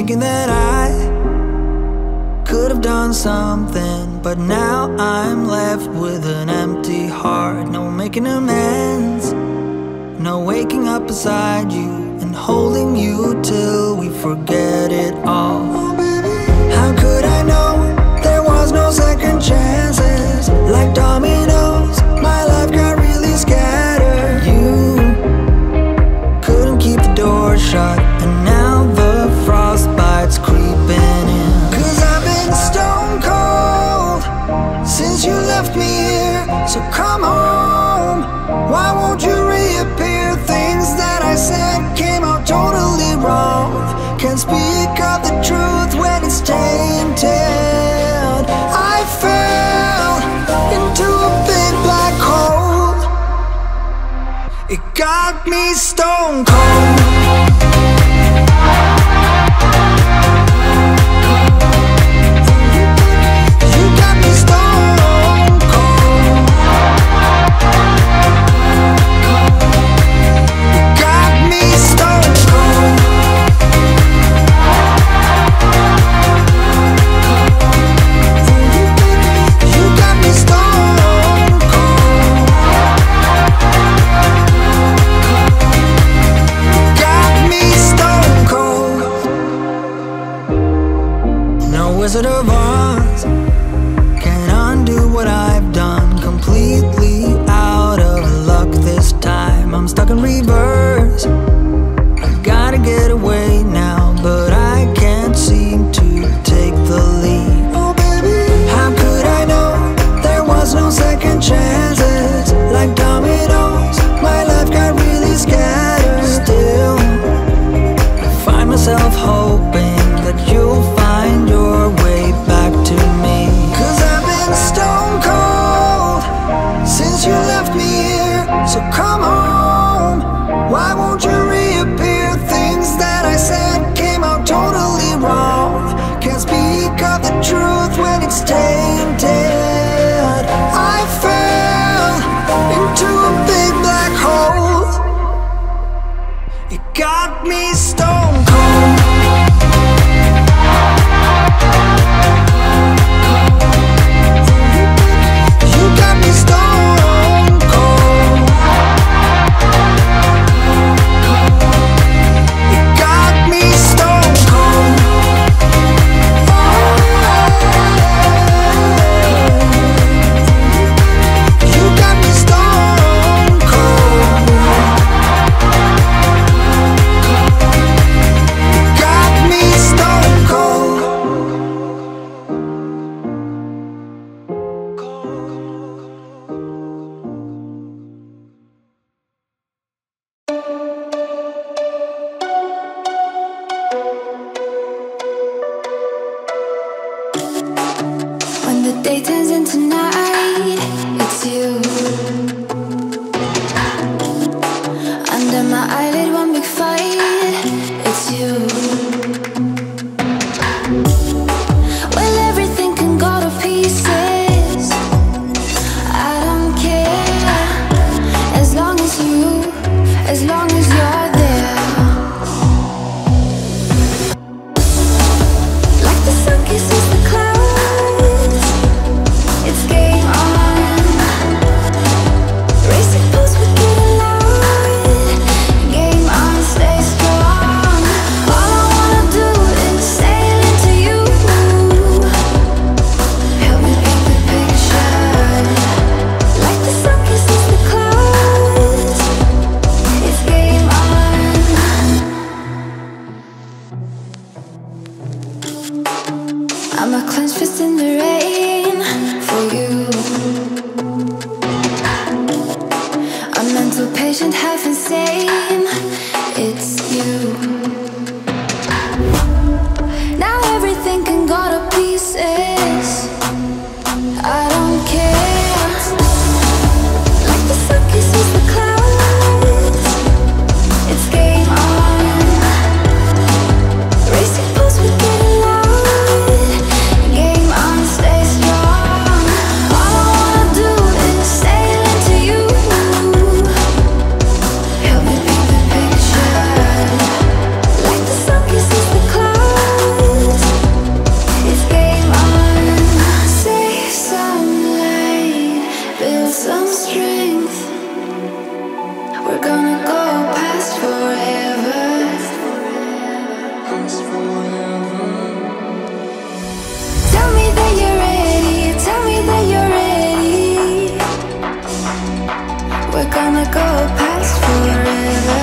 thinking that I could have done something, but now I'm left with an empty heart. No making amends, no waking up beside you and holding you till we forget it all. How could I know there was no second chances? Like dominoes, my life got really scattered. You couldn't keep the door shut, and now the frostbite's creeping in. Cause I've been stone cold since you left me here. So come home, why won't you reappear? Things that I said came out totally wrong. Can't speak of the truth when it's tainted. I fell into a big black hole. It got me stone cold. Wizard of Oz can't undo what I've done. Completely out of luck this time. I'm stuck in reverse. I gotta get away now, but I can't seem to take the lead. Oh baby, how could I know there was no second chances? Like dominoes, my life got really scattered. Still, I find myself hoping that you'll find your way back to me. Cause I've been stone cold since you left me here. So come home, why won't you reappear? Things that I said came out totally wrong. Can't speak of the truth when it's tainted. I fell into a big black hole. It got me stone cold. Help me be the some strength. We're gonna go past forever. Tell me that you're ready, tell me that you're ready. We're gonna go past forever.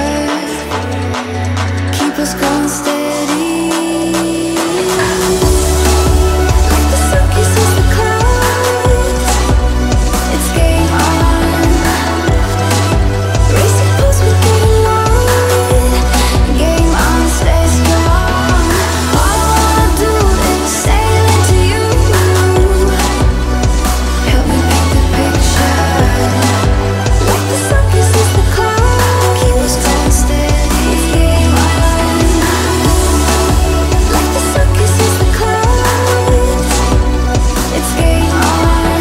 Keep us going steady. Like the sun kisses the clouds, it's game on. Racing pulse, we get along. Game on, stay strong. All I wanna do is sail into you. Help me paint the picture. Like the sun kisses the clouds, keep us going steady. It's game on. Like the sun kisses the clouds, it's game on.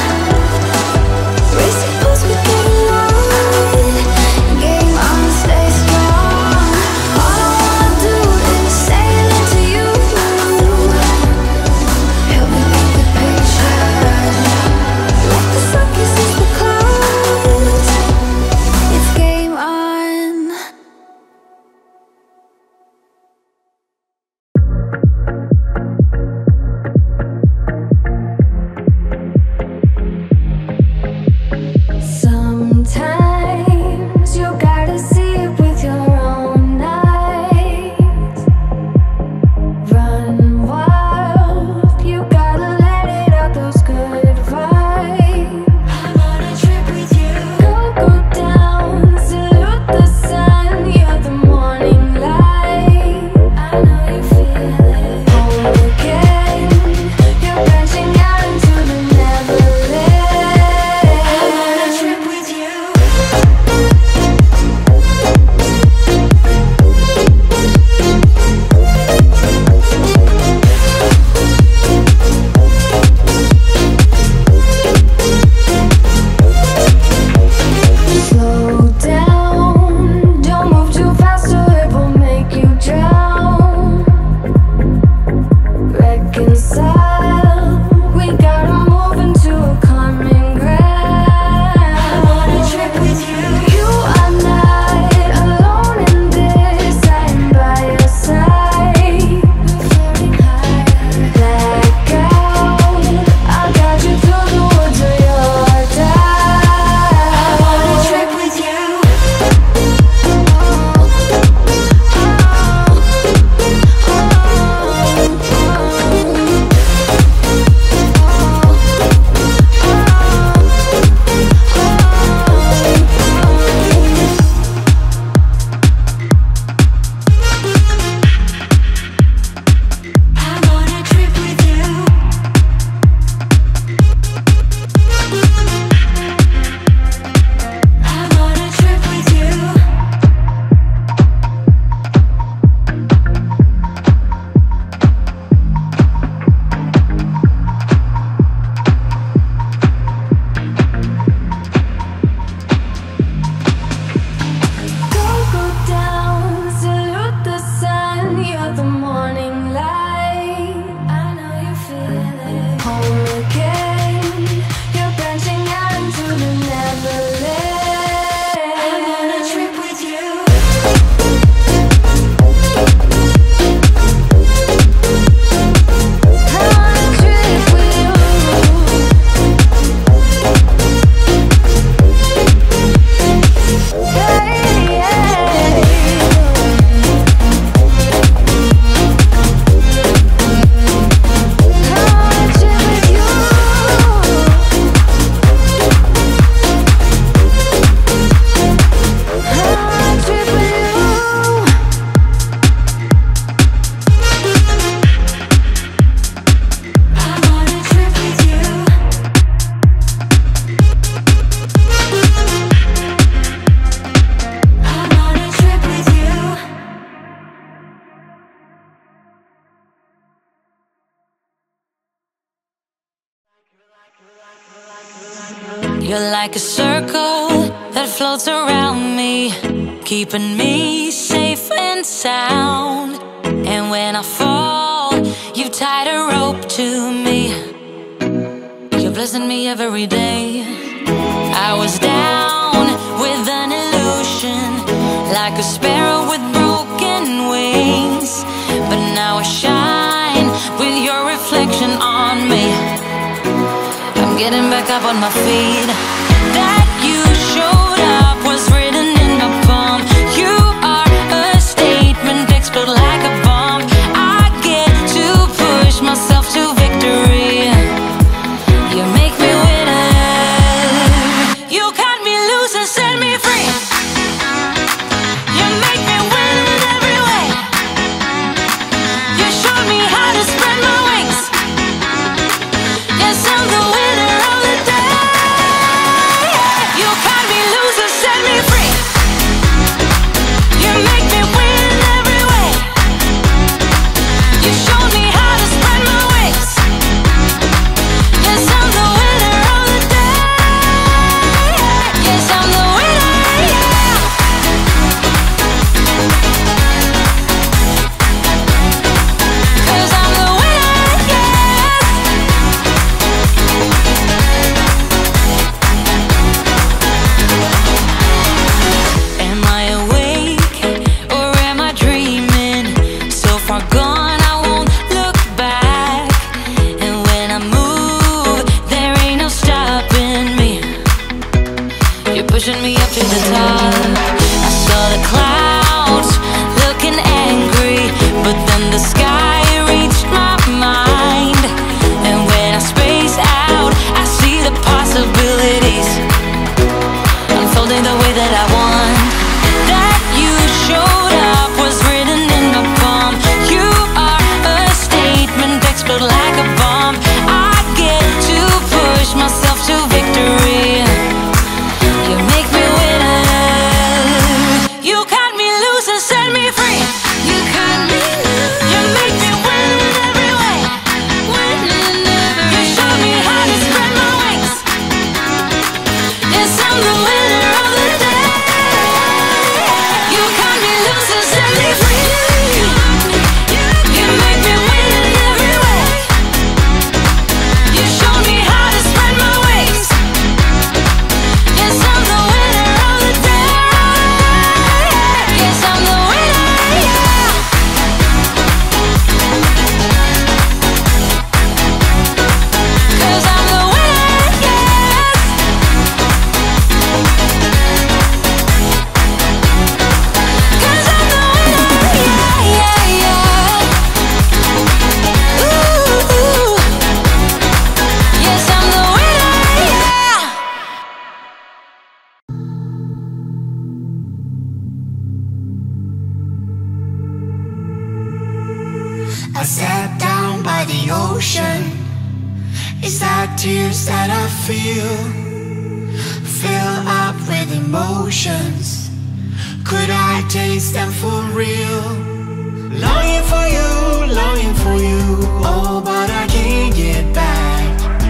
Racing pulse, we get along. Game on, stay strong. All I wanna do is sail into you. Help me paint the picture. Like the sun kisses the clouds, it's game on. Sometimes you gotta see it with your own eyes. Run wild, you gotta let it out, those good vibes. I'm on a trip with you. Go down, salute the sun, you're the morning light. I know you feel it. Home again, you're branching out into the neverland. I'm on a trip with you. Slow down, don't move too fast or it will make you drown. Reconcile, we gotta move into a common ground. I'm on a trip with you. You are not alone in this, I'm by your side. We're floating higher. Black out, I got you through the woods of your time. I'm on a trip with you. I'm on a trip with you. I'm on a trip with you. Go down, salute the sun, you're the morning light. I know you feel it. Home again, you're branching out into the neverland. I'm on a trip with you. I'm on a trip with you. You're like a circle that floats around me, keeping me safe and sound. And when I fall, you tied a rope to me. You're blessing me every day. a sparrow with broken wings, but now I shine with your reflection on me. I'm getting back up on my feet. That you showed up was written in my palm. You are a statement, explode like a bomb. I get to push myself to victory. You make me winner. You cut me loose and set me free. You make me win in every way. You showed me how to spread my wings. Yes, I'm the winner of the day. You cut me loose and set me free. You make me win in every way. You showed me how to spread my wings. Yes, I'm the winner of the day. Yes, I'm the winner, yeah. 'Cause I'm the winner, yes. Am I awake or am I dreaming? So far gone, I won't look back. And when I move, there ain't no stopping me. You're pushing me up to the top. I saw the clouds looking angry, but then the sky reached my mind. And when I space out, I see the possibilities unfolding the way that I want. That you showed up was written in my palm. You are a statement, explode like a bomb. I get to push myself to victory. You make me winner. You cut me loose and set me free. You cut me loose. You make me win in every way. Win in every way. You showed me how to spread my wings. Yes, I'm the winner of the day. You cut me loose and set me free. You make me win in every way. You showed me how to spread my wings. Yes, I'm the winner of the day. Yes, I'm the winner, yeah. 'Cause I'm the winner, yes. 'Cause I'm the winner, yeah, yeah, yeah. Ooh, ooh. Yes, I'm the winner, yeah. I sat down by the ocean. Is that tears that I feel? Fill up with emotions. Could I taste them for real? Longing for you, longing for you. Oh, but I can't get back.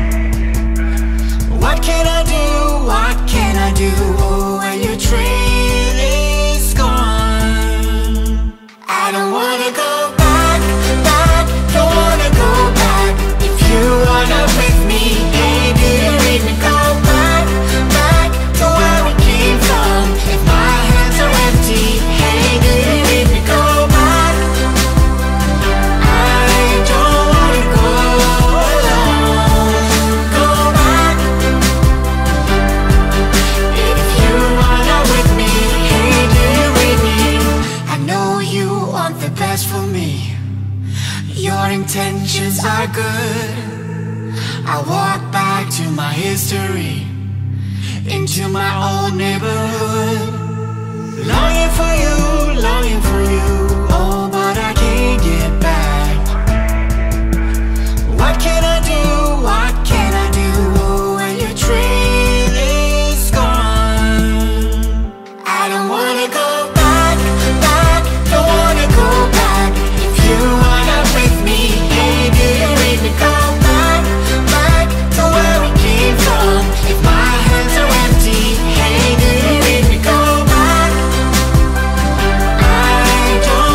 What can I do? What can I do? Oh, when your trail is gone. I don't wanna go back, back. Don't wanna go back. If you wanna with me, hey, do you read me? Go back, back to where we came from. If my hands are empty, hey, do you read me? Go back. I don't wanna go alone. Go back. If you wanna with me, hey, do you read me? I know you want the best for me. Your intentions are good. I walk back to my history, into my old neighborhood. Longing for you, longing for you. Oh, but I can't get back. What can I do? What can I do? Oh, when your trail is gone. I don't wanna go back, back. Don't wanna go back. If you wanna with me, hey, do you read me? Go back, back to where we came from. If my hands are empty, hey, do you read me? Go back. I don't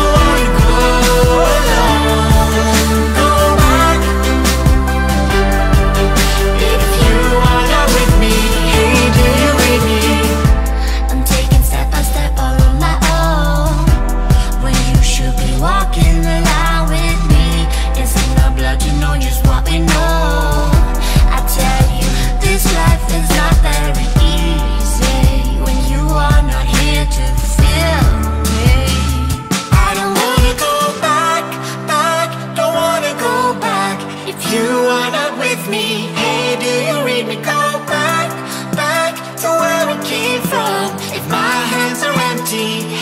if my hands are empty,